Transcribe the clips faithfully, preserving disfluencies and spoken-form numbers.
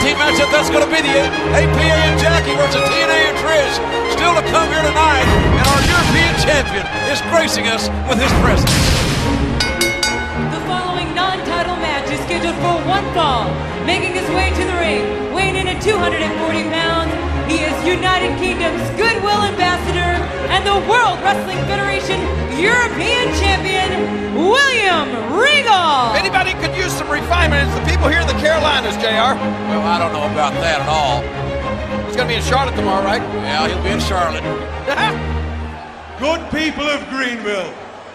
team matchup. That's going to be the A P A and Jackie versus T N A and Trish. Still to come here tonight, and our European champion is gracing us with his presence. The following non-title match is scheduled for one fall. Making his way to the ring, weighing in at two hundred forty pounds, he is United Kingdom's Goodwill Ambassador and the World Wrestling Federation European Champion, William Regal. Anybody could use some refinement. It's the people here in the Carolinas, J R. Well, I don't know about that at all. He's going to be in Charlotte tomorrow, right? Yeah, he'll be in Charlotte. Good people of Greenville,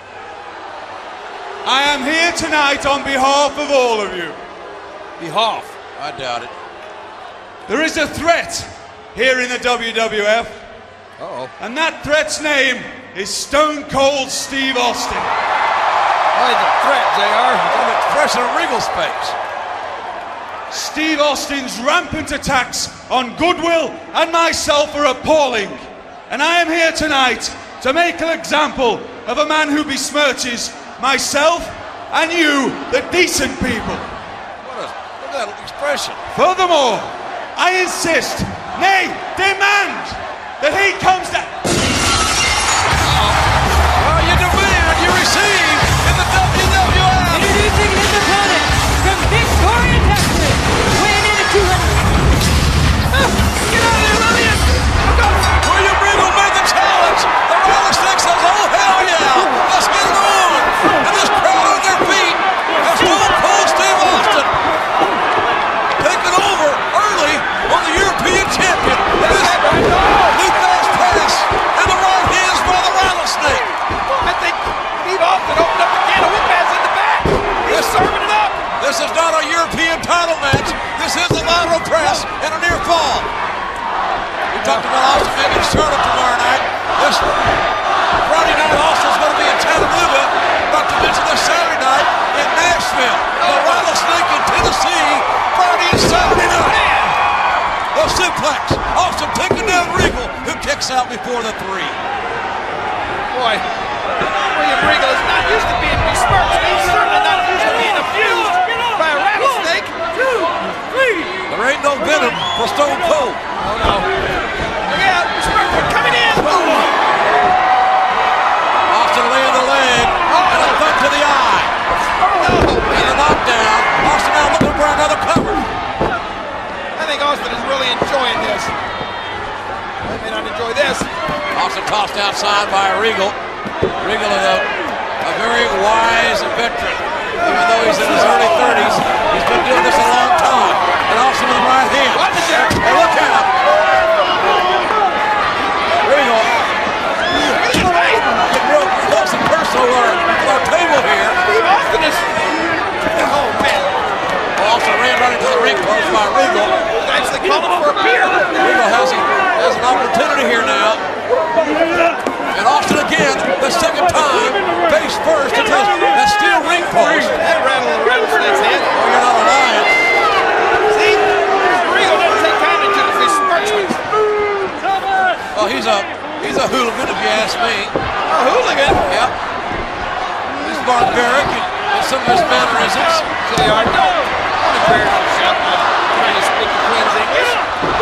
I am here tonight on behalf of all of you. Behalf? I doubt it. There is a threat here in the W W F. Uh-oh. And that threat's name is Stone Cold Steve Austin. Why the threat, J R? An expression of Regal's face. Steve Austin's rampant attacks on Goodwill and myself are appalling. And I am here tonight to make an example of a man who besmirches myself and you, the decent people. What a, look at that expression. Furthermore, I insist, nay, demand, that he comes down. Well, you demand, you receive in the W W F. Introducing his opponent from Victoria, Texas, weighing in at two hundred. Get out of there, Lillian! William Regal made the challenge. The Rattlesnake says, oh, hell yeah! Let's get it on! And this crowd on their feet has Stone Cold Steve Austin taking over early on the European champion. And this new fast pass and the right hands by the Rattlesnake. I think Steve Austin opened up the can of whip ass in the back. He's serving it up. This is not a European title match. This is a lateral press and a near fall. We talked about Austin maybe in Charlotte tomorrow night. This Friday night Austin's going to be in Chattanooga. Not to mention this Saturday night in Nashville. The Rattlesnake in Tennessee. Friday and Saturday night. The suplex. Austin taking down Regal, who kicks out before the three. Boy, William Regal is not used to being besmirched. He's certainly not used to being abused by a rattlesnake. Two, three. There ain't no venom for Stone Cold. Oh no. Look out, besmirchment coming in. Austin laying the leg and a thump to the eye. And a knockdown. Austin now looking for another cover. I think Austin is really enjoying this. I may not enjoy this. Austin tossed outside by Regal. Regal is a, a very wise veteran. Even though he's in his early thirties, he's been doing this a long time. And Austin with the right hand. Watch it there. Hey, look at him. Regal. Getting real close and personal with our table here. Steve Austin is... Oh, man. Austin ran right into the ring post by Regal. He's actually calling for a beer. Regal has, a, has an opportunity here now. And Austin again, the second time, face first into that steel ring post. That rattled the rattlesnake's head. Oh, you're not lying. See? Regal doesn't take kindly to the besmirchments. Well, he's a he's a hooligan, if you ask me. A hooligan? Yep. He's barbaric in, in some of his mannerisms. J R, no. Don't embarrass yourself by trying to speak the Queen's English.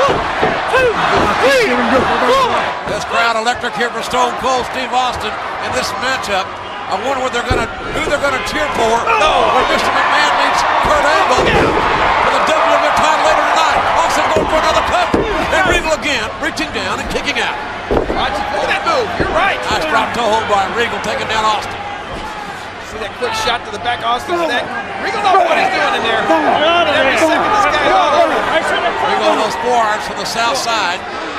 This crowd electric here for Stone Cold Steve Austin in this matchup. I wonder what they're gonna who they're gonna cheer for. No, when Mister McMahon meets Kurt Angle for the W W F title later tonight. Austin going for another cover. And Regal again, reaching down and kicking out. Watch it. Look at that move. You're right. Nice drop toe hold by Regal, taking down Austin. See that quick shot to the back of Austin's neck? Regal knows what he's doing in there. And every second this guy's all over. Regal on those forearms from the south side.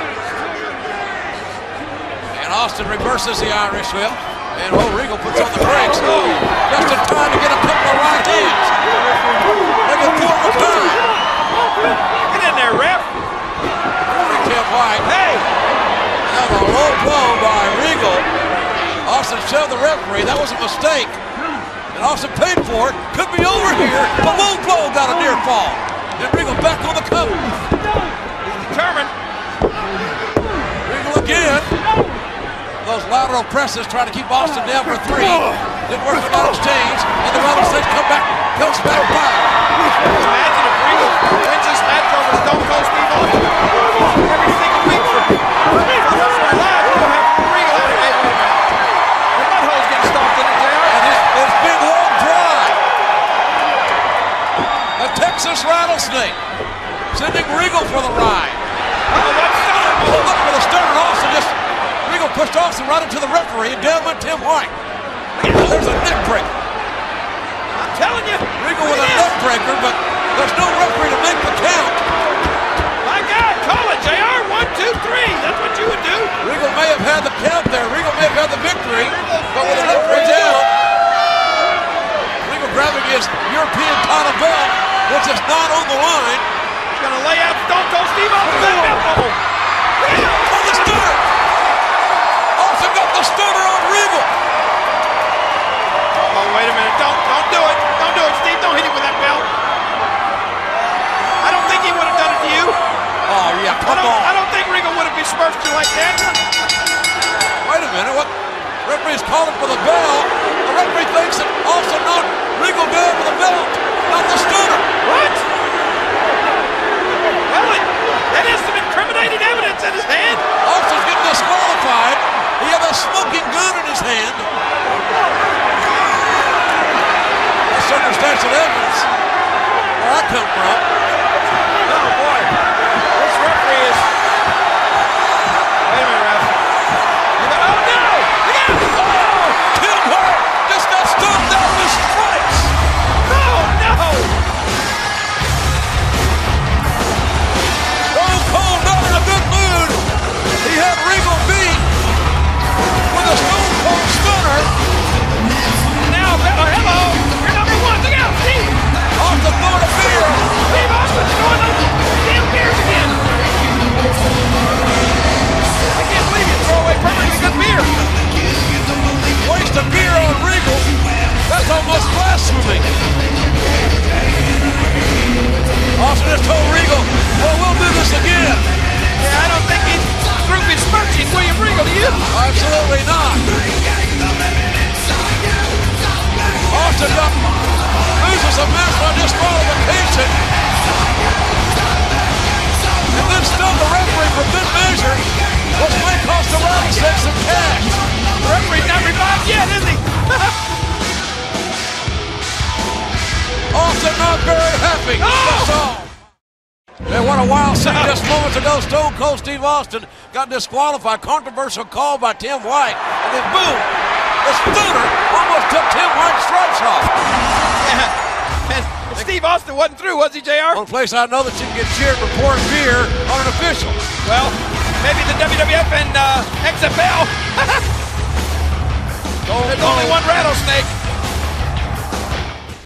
And Austin reverses the Irish whip. And oh, Regal puts on the brakes. Just in time to get a couple of right hands. They get four at a time. Get in there, ref. Tim White. Hey! That was a low blow by Regal. Austin shoved the referee. That was a mistake. And Austin paid for it. Could be over here. But low blow got a near fall. And Regal back on the cover. He's determined. Regal again. Those lateral presses trying to keep Austin down for three. Didn't work for that exchange. And the Rattlesnake come back, comes back by. Imagine if Regal wins this match over Texas rattlesnake. Sending Regal for the ride. Oh, what stunner! Oh, look for the stunner. Also just Regal pushed Austin right into the referee, and down went Tim White. There's a neck breaker. I'm telling you. Regal with a neck breaker, but there's no referee to make the count. My God, call it, J R. One, two, three. That's what you would do. Regal may have had the count there. Regal may have had the victory, but with the referee down, Regal grabbing his European title belt, which is not on the line. He's going to lay out Stone Cold Steve Austin. Oh, oh, the stunner. Austin got the stunner on Regal. Oh, wait a minute. Don't, don't do it. Don't do it, Steve. Don't hit him with that belt. I don't think he would have done it to you. Oh, yeah, I come don't, on. I don't think Regal would have besmirched you like that. Wait a minute. What? Referee's calling for the bell. The referee thinks that Austin knocked Regal down with the belt, not the stunner. What? Well, it, that is some incriminating evidence in his hand. Austin's getting disqualified. He had a smoking gun in his hand. That's circumstantial evidence. Where I come from. Oh, boy. This referee is... Wait a minute, ref. You got... Oh, no! You got... Oh! Tim White just got stomped out with stripes. Oh, no! Stone Cold not in a good mood. He had Regal beat with a Stone Cold stunner. Now, oh, hello! You're number one! Look out, Steve! Austin throwing a beer. Steve Austin's throwing up damn beers again! I can't believe you throw away perfectly good beer! Waste a beer on Regal. That's almost blasphemy. Austin just told Regal, well, we'll do this again. Yeah, I don't think he's through besmirching William Regal, do you? Absolutely not. Austin got, loses a match by disqualification. And then stunned the referee for good measure, which may cost the Rattlesnake some cash. The referee's not revived yet, is he? Austin not very happy. Oh! That's all. And what a wild scene just moments ago. Stone Cold Steve Austin got disqualified. Controversial call by Tim White. And then boom, the stunner almost took Tim White's stripes off. Yeah. And Steve Austin wasn't through, was he, J R? One place I know that you can get cheered for pouring beer on an official. Well, maybe the W W F and uh, X F L. There's only one rattlesnake.